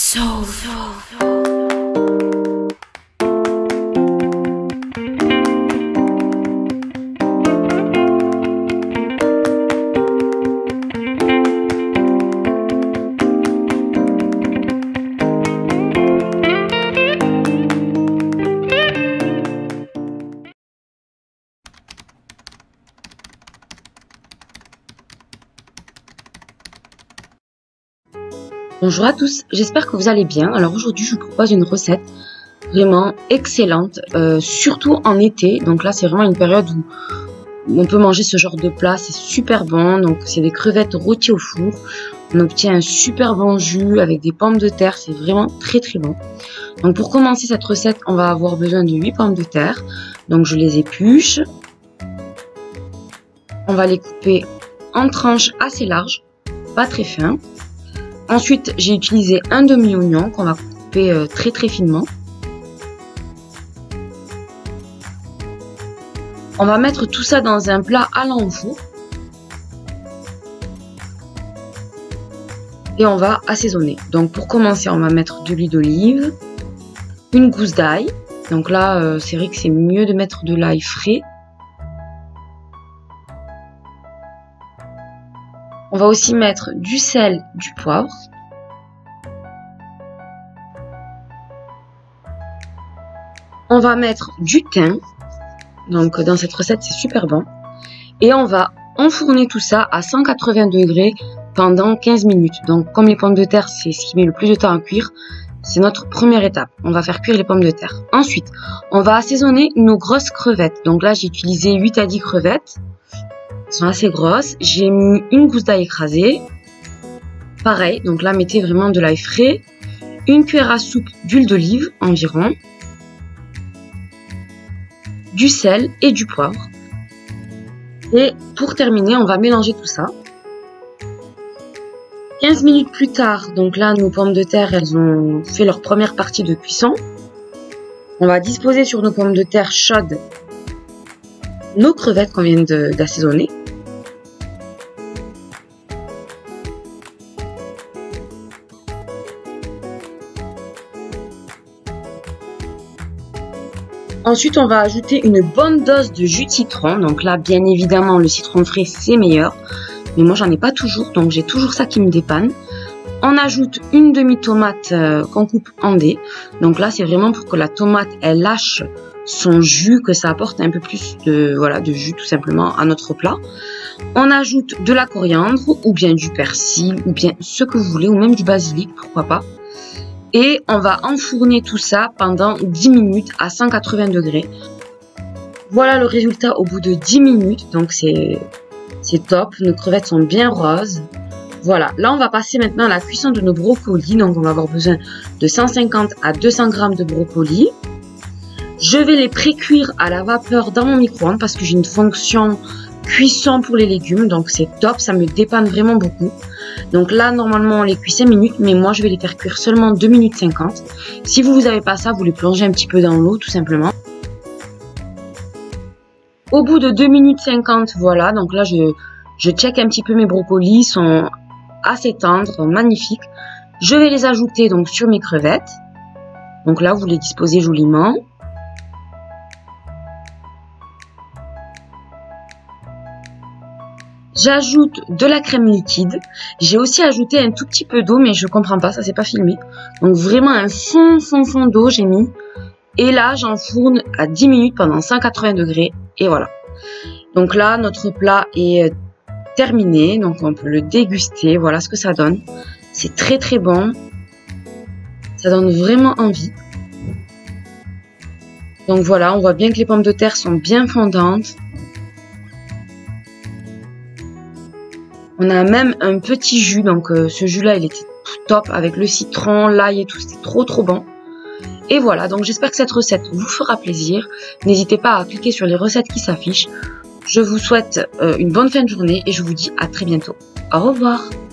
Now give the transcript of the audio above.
Bonjour à tous, j'espère que vous allez bien. Alors aujourd'hui je vous propose une recette vraiment excellente, surtout en été. Donc là c'est vraiment une période où on peut manger ce genre de plat, c'est super bon. Donc c'est des crevettes rôties au four. On obtient un super bon jus avec des pommes de terre, c'est vraiment très bon. Donc pour commencer cette recette, on va avoir besoin de 8 pommes de terre. Donc je les épluche. On va les couper en tranches assez larges, pas très fins. Ensuite, j'ai utilisé un demi-oignon qu'on va couper très finement. On va mettre tout ça dans un plat à l'enfour. Et on va assaisonner. Donc pour commencer, on va mettre de l'huile d'olive, une gousse d'ail. Donc là, c'est vrai que c'est mieux de mettre de l'ail frais. On va aussi mettre du sel, du poivre. On va mettre du thym. Donc dans cette recette, c'est super bon. Et on va enfourner tout ça à 180 degrés pendant 15 minutes. Donc comme les pommes de terre, c'est ce qui met le plus de temps à cuire, c'est notre première étape. On va faire cuire les pommes de terre. Ensuite, on va assaisonner nos grosses crevettes. Donc là, j'ai utilisé 8 à 10 crevettes. Elles sont assez grosses. J'ai mis une gousse d'ail écrasée. Pareil, donc là, mettez vraiment de l'ail frais. Une cuillère à soupe d'huile d'olive environ. Du sel et du poivre. Et pour terminer, on va mélanger tout ça. 15 minutes plus tard, donc là, nos pommes de terre, elles ont fait leur première partie de cuisson. On va disposer sur nos pommes de terre chaudes nos crevettes qu'on vient d'assaisonner. Ensuite, on va ajouter une bonne dose de jus de citron. Donc là, bien évidemment, le citron frais, c'est meilleur. Mais moi, j'en ai pas toujours, donc j'ai toujours ça qui me dépanne. On ajoute une demi-tomate qu'on coupe en dés. Donc là, c'est vraiment pour que la tomate, elle lâche son jus, que ça apporte un peu plus de jus tout simplement à notre plat. On ajoute de la coriandre, ou bien du persil, ou bien ce que vous voulez, ou même du basilic, pourquoi pas. Et on va enfourner tout ça pendant 10 minutes à 180 degrés. Voilà le résultat au bout de 10 minutes. Donc c'est top. Nos crevettes sont bien roses. Voilà. Là, on va passer maintenant à la cuisson de nos brocolis. Donc on va avoir besoin de 150 à 200 g de brocolis. Je vais les pré-cuire à la vapeur dans mon micro-ondes parce que j'ai une fonction cuisson pour les légumes. Donc c'est top. Ça me dépanne vraiment beaucoup. Donc là, normalement, on les cuit 5 minutes, mais moi, je vais les faire cuire seulement 2 minutes 50. Si vous n'avez pas ça, vous les plongez un petit peu dans l'eau, tout simplement. Au bout de 2 minutes 50, voilà. Donc là, je check un petit peu mes brocolis. Ils sont assez tendres, magnifiques. Je vais les ajouter donc sur mes crevettes. Donc là, vous les disposez joliment. J'ajoute de la crème liquide. J'ai aussi ajouté un tout petit peu d'eau, mais je comprends pas, ça c'est pas filmé. Donc vraiment un fond d'eau j'ai mis. Et là, j'enfourne à 10 minutes pendant 180 degrés. Et voilà. Donc là, notre plat est terminé. Donc on peut le déguster. Voilà ce que ça donne. C'est très bon. Ça donne vraiment envie. Donc voilà, on voit bien que les pommes de terre sont bien fondantes. On a même un petit jus, donc ce jus-là, il était top avec le citron, l'ail et tout, c'était trop bon. Et voilà, donc j'espère que cette recette vous fera plaisir. N'hésitez pas à cliquer sur les recettes qui s'affichent. Je vous souhaite une bonne fin de journée et je vous dis à très bientôt. Au revoir.